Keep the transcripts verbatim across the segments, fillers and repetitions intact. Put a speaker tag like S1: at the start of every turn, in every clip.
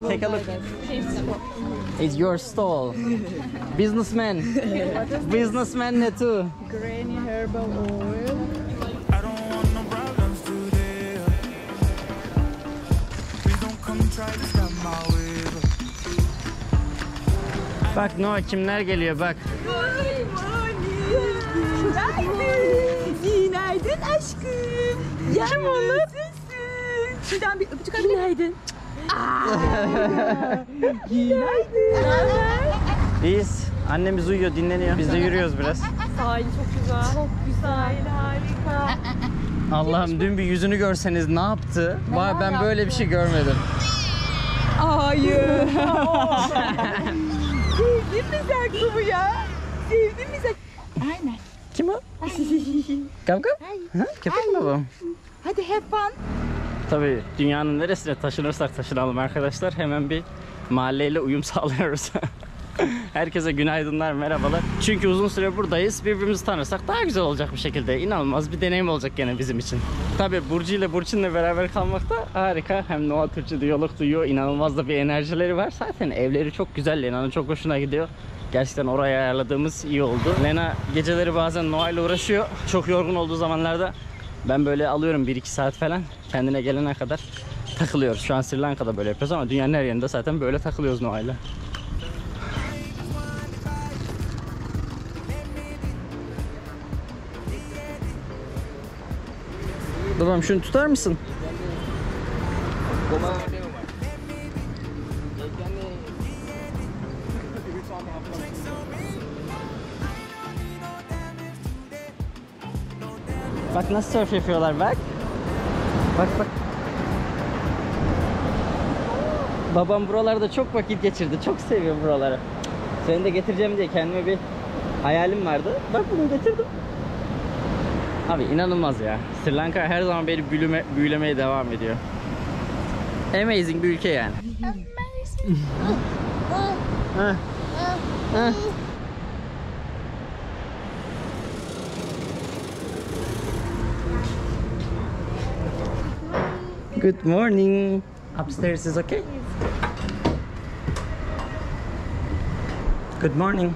S1: take a look. It's your stall. Businessman. Businessman ne too.
S2: Granny herbal oil.
S3: I don't want no problems today. Please don't come try to stop my way.
S1: Bak Noah kimler geliyor bak.
S2: Günaydın aşkım. Kim olur? Şuradan bir öpücük alabilir miyim? Günaydın. Günaydın.
S1: İyiyiz. Annemiz uyuyor, dinleniyor. Biz de yürüyoruz biraz.
S2: Sahil çok güzel. Çok güzel. Harika.
S1: Allah'ım dün bir yüzünü görseniz ne yaptı? Vay ben yaptı? Böyle bir şey görmedim.
S2: Hayır. Sevdin mi sen kumu ya? Sevdin mi sen? Aynen.
S1: Kim o? Kav kav? Ha, köpek mi bu?
S2: Hadi have fun.
S1: Tabii dünyanın neresine taşınırsak taşınalım arkadaşlar. Hemen bir mahalleyle uyum sağlıyoruz. Herkese günaydınlar, merhabalar. Çünkü uzun süre buradayız. Birbirimizi tanırsak daha güzel olacak bir şekilde. İnanılmaz bir deneyim olacak gene bizim için. Tabii Burcu ile Burçin'le beraber kalmak da harika. Hem Noah Türkçe diyalog duyuyor. İnanılmaz da bir enerjileri var. Zaten evleri çok güzel. Lena'nın çok hoşuna gidiyor. Gerçekten oraya ayarladığımız iyi oldu. Lena geceleri bazen Noah ile uğraşıyor. Çok yorgun olduğu zamanlarda ben böyle alıyorum bir iki saat falan. Kendine gelene kadar takılıyoruz. Şu an Sri Lanka'da böyle yapıyoruz ama dünyanın her yerinde zaten böyle takılıyoruz Noah ile. Babam şunu tutar mısın? Bak nasıl surf yapıyorlar bak. Bak bak. Babam buralarda çok vakit geçirdi. Çok seviyor buraları. Seni de getireceğim diye kendime bir hayalim vardı. Bak bunu getirdim. Abi inanılmaz ya. Sri Lanka her zaman beni büyüleme, büyülemeye devam ediyor. Amazing bir ülke yani. Amazing. Ha. Ha. Good morning. Upstairs is okay? Good morning.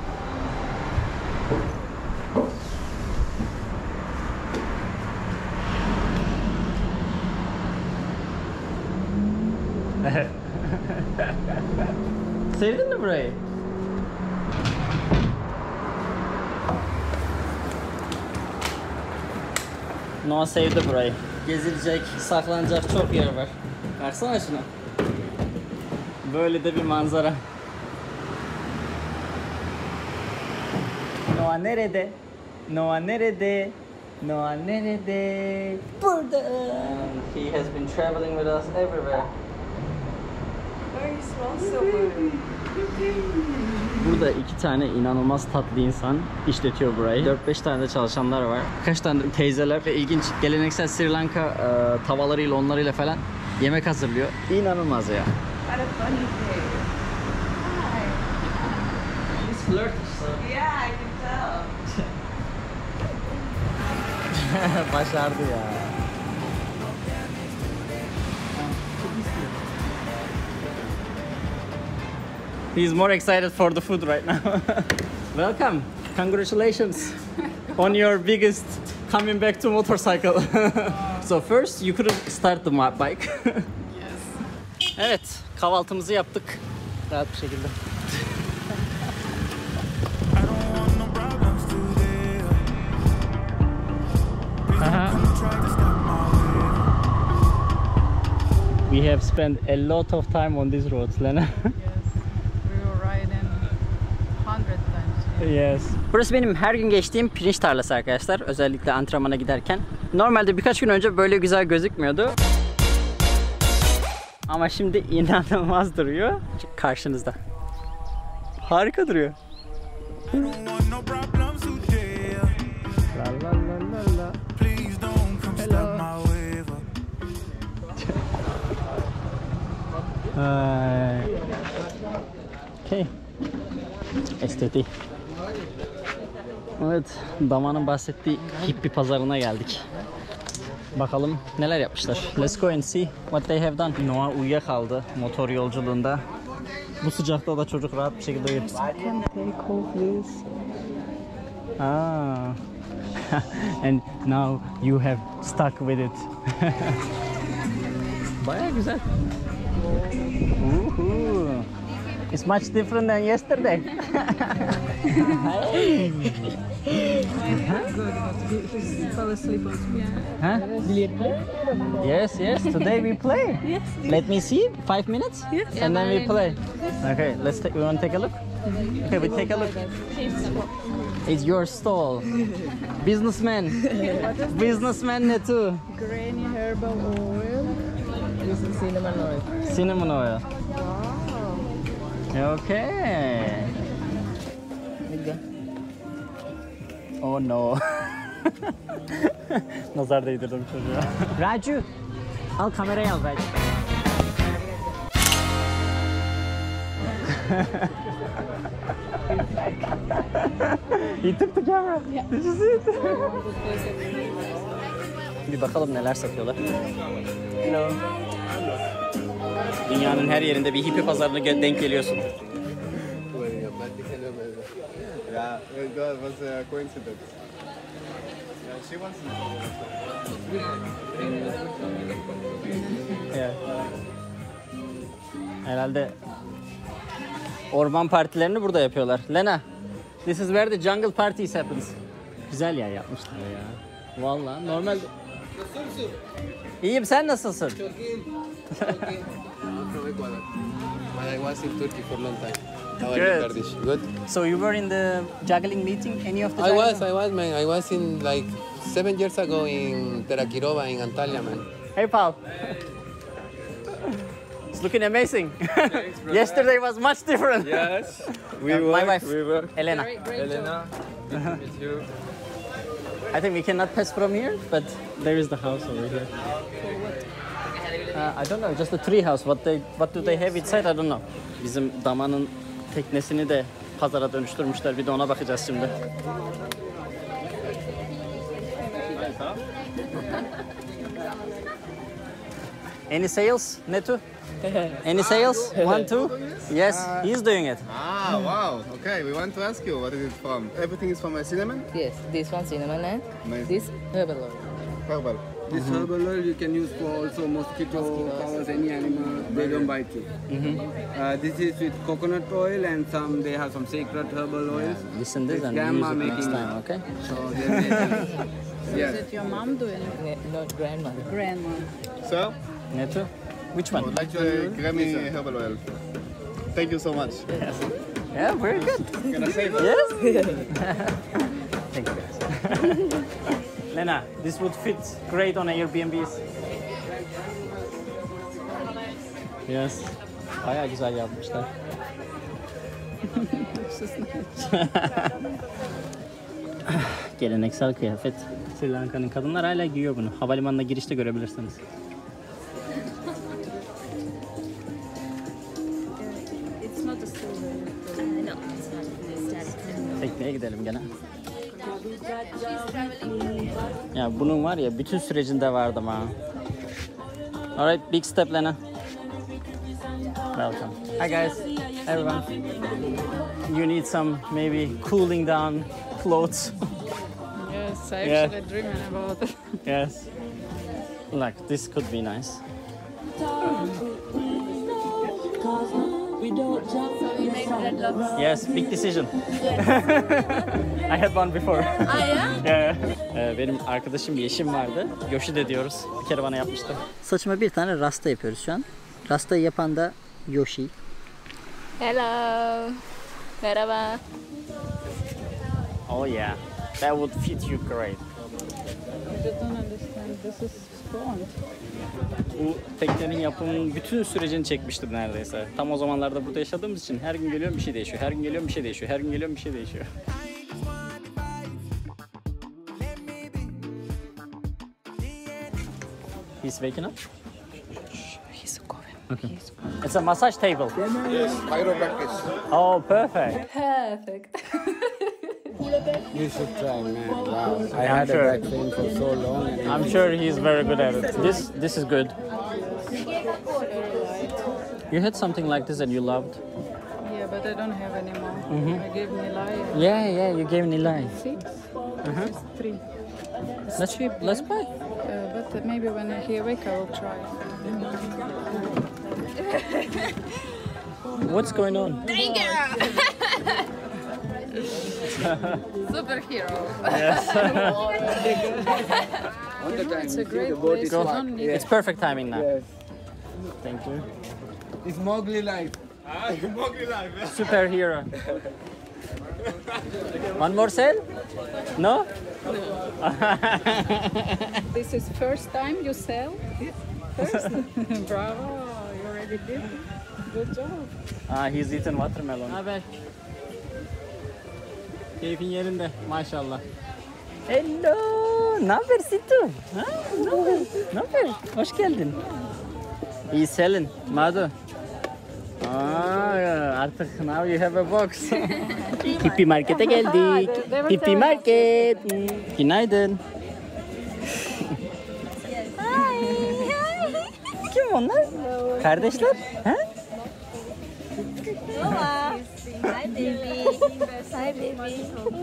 S1: Sevdin mi burayı? Noah sevdi burayı. Gezilecek, saklanacak çok yer var. Baksana şuna. Böyle de bir manzara. Noah nerede? Noah nerede? Noah nerede? Burada. He has been traveling with us everywhere.
S2: Very small summer.
S1: Burada iki tane inanılmaz tatlı insan işletiyor burayı. dört beş tane de çalışanlar var. Kaç tane de teyzeler ve ilginç geleneksel Sri Lanka e, tavalarıyla onlarıyla falan yemek hazırlıyor. İnanılmaz ya.
S2: What a funny day. Hi.
S1: He's flirtish so.
S2: Yeah, I can tell.
S1: Başardı ya. He's more excited for the food right now. Welcome. Congratulations on your biggest coming back to motorcycle. So first you couldn't start the bike. Yes. Evet, kahvaltımızı yaptık. Rahat bir şekilde. Aha. We have spent a lot of time on these roads, Lena. Yes. Burası benim her gün geçtiğim pirinç tarlası arkadaşlar. Özellikle antrenmana giderken. Normalde birkaç gün önce böyle güzel gözükmüyordu. Ama şimdi inanılmaz duruyor. Karşınızda. Harika duruyor. La la la la la. Hello. Okay. Estetik. Evet, Daman'ın bahsettiği hippie pazarına geldik. Bakalım neler yapmışlar. Let's go and see what they have done. Noah uyuyakaldı motor yolculuğunda. Bu sıcakta da çocuk rahat bir şekilde uyur. Ah. And now you have stuck with it. Baya güzel. Woohoo. It's much different than yesterday. Hey.
S2: Fell asleep also.
S1: Huh? Yes, yes. Today we play.
S2: Yes.
S1: Let me see. Five minutes.
S2: Yes.
S1: And then we play. Okay. Let's take. We want to take a look. Okay, we take a look. It's your stall. Businessman. Businessman ne too?
S2: Granny herbal oil. This is cinnamon oil.
S1: Cinnamon oil.
S2: Wow.
S1: Okay. Oh no. Nazar değdirdim çocuğa. Raju. Al kamerayı al Raju. He took the camera. Did you see it? Bir bakalım neler satıyorlar. Hello. Dünyanın her yerinde bir hippie pazarına gel- denk geliyorsun.
S4: Yeah, that was a coincidence. Yeah, she wants
S1: Evet. Herhalde orman partilerini burada yapıyorlar. Lena, this is where the jungle parties happens. Güzel yer yapmışlar ya. Vallahi normal. İyiyim, sen nasılsın?
S4: I'm from Ecuador. But I was in Turkey for a long time. How are you,
S1: Good.
S4: Kurdish? Good.
S1: So you were in the juggling meeting? Any of the
S4: I
S1: juggling?
S4: was, I was, man. I was in like seven years ago in Terakirova in Antalya, man.
S1: Hey pal. It's looking amazing. Yesterday was much different.
S4: Yes. We
S1: Uh, my
S4: work,
S1: wife,
S4: we work.
S1: Elena.
S4: Elena, good to meet you.
S1: I think we cannot pass from here, but there is the house over here. Uh, I don't know, just a tree house. What they, what do they have inside? I don't know. Bizim damanın teknesini de pazara dönüştürmüşler. Bir de ona bakacağız şimdi. Any sales, Netu? Any sales? One, two? Yes, he's doing it.
S4: Ah, wow. Okay, we want to ask you what is it from? Everything is from a cinnamon?
S5: Yes, this one cinnamon and
S4: Amazing.
S5: this herbal oil.
S4: Herbal.
S6: This herbal oil you can use for also mosquito covers any animal, they don't bite you. Uh, this is with coconut oil and some they have some sacred herbal oils.
S1: Listen this
S6: This
S1: and
S6: grandma
S1: use it next
S6: making
S1: time, okay?
S6: So they're making- yes.
S2: Is it your mom doing it?
S5: Ne- Not grandmother.
S2: Grandma.
S4: So,
S1: Netu? Which
S4: I
S1: one?
S4: would like the Grammy herbal oil. Thank you so much.
S1: Yeah, very good.
S4: Can I save it?
S1: Yes? Thank you guys. Lena, this would fit great on Airbnbs. Yes. Bayağı güzel yapmışlar. Geleneksel kıyafet. Sri Lanka'nın kadınlar hala giyiyor bunu. Havalimanına girişte görebilirsiniz.
S2: It's not a silver.
S1: Tekneye gidelim gene. Ya bunun var ya bütün sürecinde vardım ha. Alright, big step Lena. Welcome. Hi guys, everyone. You need some maybe cooling down clothes.
S2: Yes, I
S1: Yeah.
S2: actually dreaming about it.
S1: Yes. Look, this could be nice. Yes, big decision. I had one before. Yeah. Ee, benim arkadaşım Yeşim vardı. Yoshi de diyoruz. Bir kere bana yapmıştı. Saçıma bir tane rasta yapıyoruz şu an. Rastayı yapan da Yoshi.
S7: Hello. Merhaba.
S1: Oh yeah. That would fit you great.
S2: I just don't understand. This is sponge.
S1: Bu teknenin yapımının bütün sürecini çekmiştim neredeyse. Tam o zamanlarda burada yaşadığımız için her gün geliyorum bir şey değişiyor. Her gün geliyorum bir şey değişiyor. Her gün geliyorum bir şey değişiyor. He's waking up?
S5: He's going.
S1: Okay. It's a massage table.
S4: Yes, chiropractic.
S1: Oh, perfect.
S7: Perfect.
S6: You should try, man. Wow. I
S1: I'm
S6: had
S1: sure.
S6: a back pain for so long. And
S1: I'm sure he's very good at it. This this is good. You had something like this and you loved.
S8: Yeah, but I don't have anymore.
S1: Mhm.
S8: I gave Nilay
S1: Yeah, yeah, you gave Nilay.
S8: six.
S1: Uh-huh.
S8: It's three. It's
S1: Let's
S8: cheap.
S1: let's buy.
S8: Uh, but maybe when I hear awake, I will try.
S1: What's going on?
S5: Superhero.
S6: all the time,
S8: It's
S6: you
S8: a
S6: see
S8: great
S6: the boat
S8: place.
S6: is
S8: You
S6: flat.
S8: don't need
S1: It's perfect timing now.
S6: Yes.
S1: Thank you.
S6: It's Mowgli life.
S1: Superhero. One more sale? No?
S8: This is first time you sell it? First? Bravo, you already did. Good job.
S1: Ah, he's eating watermelon. Haber? Keyfin yerinde maşallah. Hello, ne haber Situ? Ha? Ne haber? Ne haber? Hoş geldin. İyi selin, Madu. Aa, artık now you have a box. Hippie Market'e geldik. Hippie Market. Hmm, günaydın. Kim onlar? Kardeşler? Ha?
S7: Hi baby. Hi baby.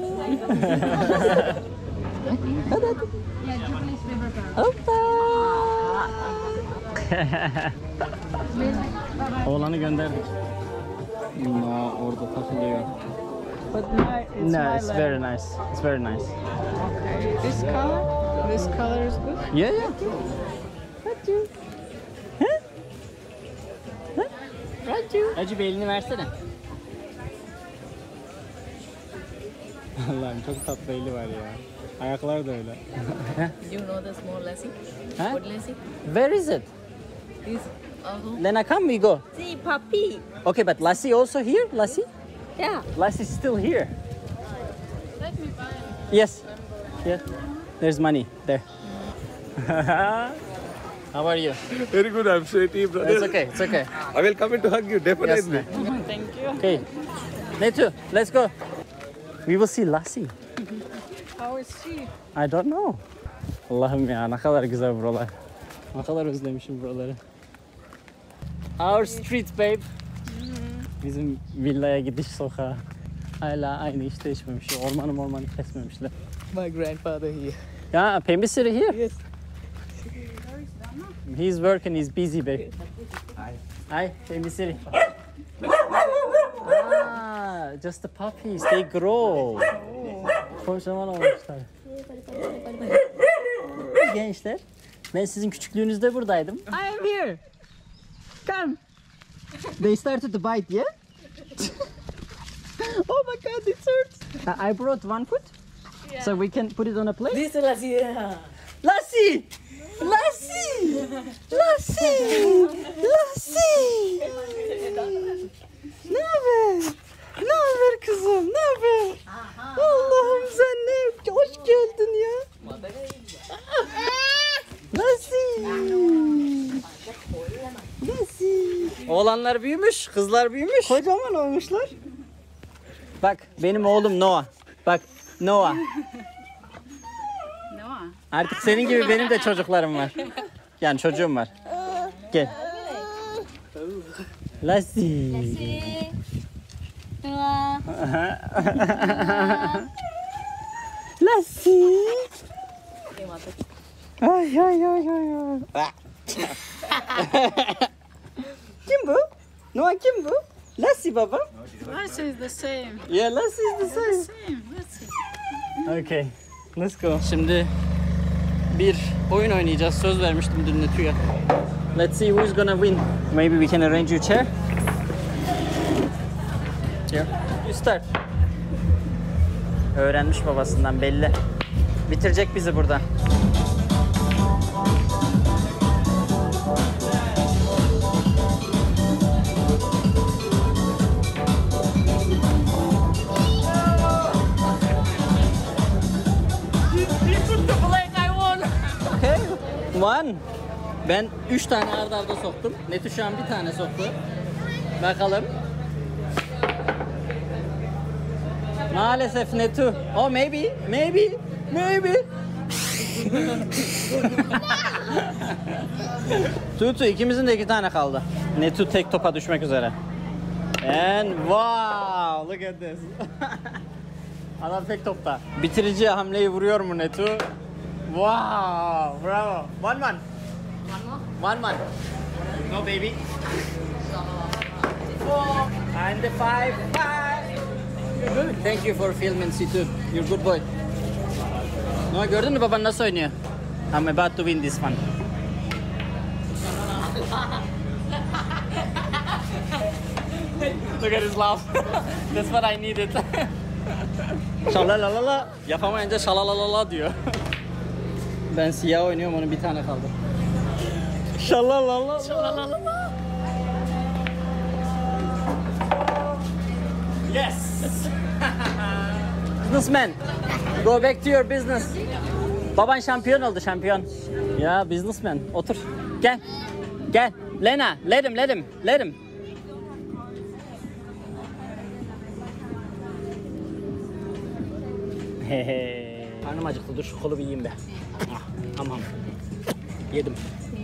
S1: Oğlanı gönderdik. No, orada takılıyor.
S8: But my, it's
S1: No,
S8: my
S1: it's
S8: lamp.
S1: very nice. It's very nice.
S8: Okay, this color? This color is good?
S1: Yeah, yeah. Hacı bir elini versene. Allah'ım çok tatlı eli var ya. Ayaklar da öyle.
S5: You know the small lassi?
S1: Huh?
S5: Good lassi?
S1: Where is it?
S5: This also.
S1: Lena, come we go.
S7: See puppy.
S1: Okay, but Lassie also here? Lassie?
S7: Yeah.
S1: Lassie's still here. Yes. Yeah. There's money there. How are you?
S9: Very good, I'm sweaty, brother.
S1: It's okay. It's okay.
S9: I will come in to hug you,
S1: Yes.
S9: definitely.
S8: Thank you.
S1: Okay. Netu, let's go. We will see Lassie.
S8: How is she?
S1: I don't know. Allah'ım ya ne kadar güzel buralar. Ne kadar özlemişim buraları. Our street babe. Bizim villaya gidiş sokağı. Hala aynı iş değişmemiş. Ormanı ormanı kesmemişler.
S5: My grandfather here.
S1: Ya Pembisiri here.
S5: Yes.
S1: He's working, he's busy babe. Hi. Hi, Pembisiri. Ah, just the puppies, they grow. Kocaman olmuşlar. Gençler, ben sizin küçüklüğünüzde buradaydım. I am here. Come. They started to bite, yeah? Oh my god, it hurts. Uh, I brought one foot, so we can put it on a plate.
S5: This is lassi. Yeah.
S1: Lassie! Lassie! Lassie! Lassie! Ne haber? Ne haber kızım? Ne haber? Allah'ım sen ne? Hoş geldin ya. Lassie! Lassie! Oğlanlar büyümüş, kızlar büyümüş. Kocaman olmuşlar. Bak benim oğlum Noah. Bak Noah.
S8: Noah.
S1: Artık senin gibi benim de çocuklarım var. Yani çocuğum var. Gel. Lassie. Lassie. Ay ay ay ay ay. Kim bu? Noah kim bu? Lassie baba.
S8: Lassie is the same.
S1: Yeah, Lassie is the same.
S8: Same. Let's see.
S1: Okay, let's go. Şimdi bir oyun oynayacağız. Söz vermiştim dün Netu'ya. Let's see who's gonna win. Maybe we can arrange your chair. Here, you start. Öğrenmiş babasından belli. Bitirecek bizi burada. Okay. One. Ben üç tane arda arda soktum. Netu şu an bir tane soktu. Bakalım. Maalesef Netu. Oh maybe, maybe, maybe. Tutu ikimizin de iki tane kaldı. Netu tek topa düşmek üzere. And wow, look at this. Adam tek topta. Bitirici hamleyi vuruyor mu Netu? Wow, bravo. One man. One man. No baby. Four and the five, five. Thank you for filming Situ. You're good boy. No, gördün mü baban nasıl oynuyor? I'm about to win this one. Look at his laugh. That's what I needed. Şalalalala. Yapamayınca şalalalala diyor. Ben siyah oynuyorum, onun bir tane kaldı. Şalalalala. Şalalalala. Yes. Businessman. Go back to your business. Baban şampiyon oldu, şampiyon. Ya businessman, otur. Gel. Gel. Lena, let him, let him, let him. Hehe. Karnım acıktı, dur şu kolu bir yiyeyim be. Ah, tamam. Yedim.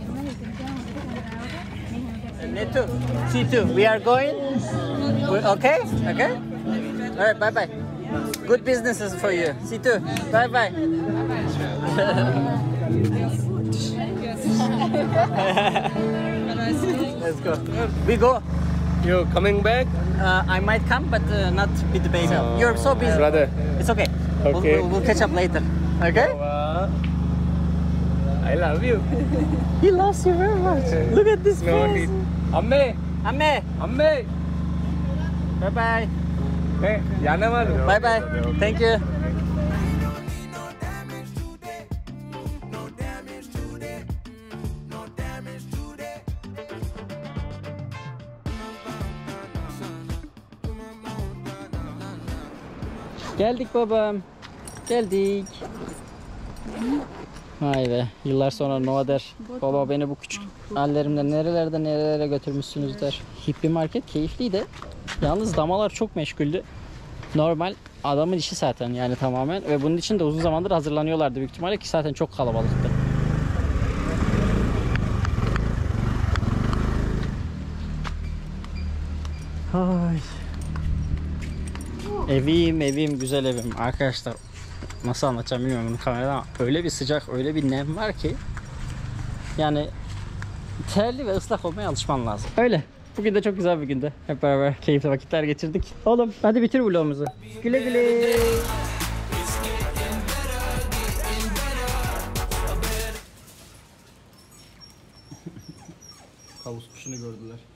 S1: Netu, Situ, we are going. We, okay, okay. Alright, bye bye. Good businesses for you. Situ, bye bye. Let's go. We go.
S9: You're coming back?
S1: Uh, I might come, but uh, not with the baby.
S9: Oh,
S1: You're so busy.
S9: brother.
S1: It's okay.
S9: Okay.
S1: We'll, we'll, we'll catch up later. Okay?
S9: Uh, I love you.
S1: He loves you very much. Look at this
S9: No
S1: face.
S9: need. Amme,
S1: Amme.
S9: Amme.
S1: Bye bye.
S9: Hey, jana malu.
S1: Bye bye. Thank you. Geldik babam. Geldik. Vay be. Yıllar sonra Noah der. Baba beni bu küçük hallerimle nerelerde nerelere götürmüşsünüz der. Hippie market keyifliydi. Yalnız damalar çok meşguldü. Normal adamın işi zaten yani tamamen. Ve bunun için de uzun zamandır hazırlanıyorlardı büyük ihtimalle ki zaten çok kalabalıktı. Ay. Evim evim güzel evim arkadaşlar, nasıl anlatacağım bilmiyorum bunu kamerada ama öyle bir sıcak öyle bir nem var ki yani terli ve ıslak olmaya alışman lazım. Öyle. Bugün de çok güzel bir gündü. Hep beraber keyifli vakitler geçirdik. Oğlum hadi bitir vlogumuzu. Güle güle. Tavus kuşunu gördüler.